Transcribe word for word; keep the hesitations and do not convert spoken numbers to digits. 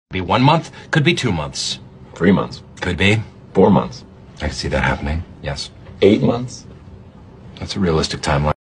Be one month, could be two months. Three months. Could be. Four months. I can see that happening, yes. Eight months. That's a realistic timeline.